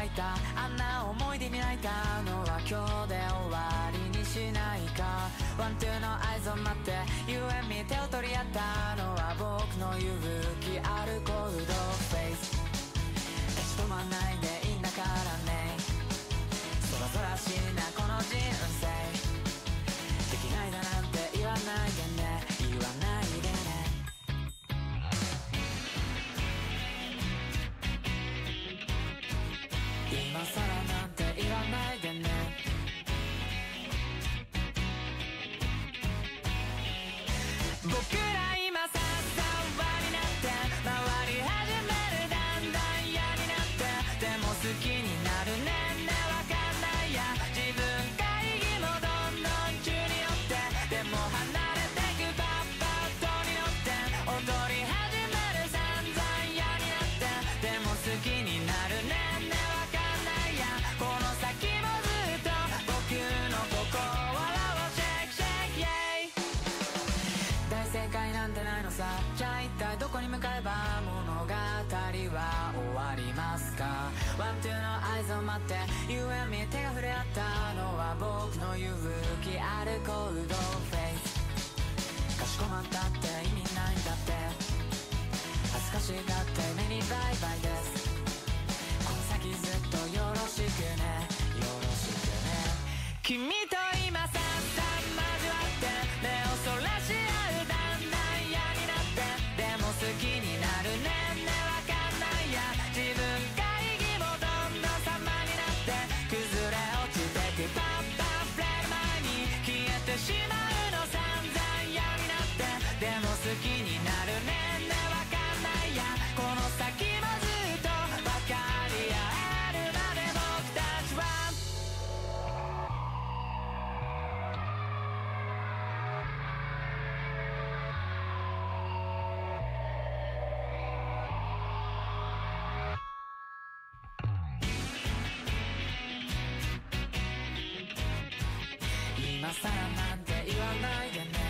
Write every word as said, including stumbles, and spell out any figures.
いたあんな思い出に泣いたのは今日で終わりにしないか。ワンツーの合図を待って You and me 手を取り合ったのは僕の勇気あるコールドフェイス。立ち止まんないでいいんだからね。そらそらしいなこの人生。できないだなんて言わないでね、言わないでね。今さらなんて言わないでね。僕ら今ささわになって回り始める、だんだん嫌になってでも好きになるね。んねわかんないや自分会議もどんどん急に寄ってでも離れてくパッパッとに乗って踊り始める、散々嫌になってでも好きになるね。んねわかんないやこの先もずっと僕の心をシェイクシェイクイェイ。大正解なんてないのさ。じゃあ一体どこに向かえば物語は終わりますか。ワンツーの合図を待って You and me 手が触れ合ったのは僕の勇気あるコールドフェイス。かしこまったって意味ないんだって、恥ずかしがって目にバイバイです。この先ずっとよろしくね、よろしくね。君と今さっさ交わって目をそらし合う、だんだん嫌になってでも好きになるね。んねわかんないや自分会議もどんどん様になって崩れ落ちてくパンパンフレーム前に消えてしまうの、散々嫌になってでも好きになるね。んねわかんないやこの先もずっと分かり合えるまで僕たちは今さらなんて言わないでね。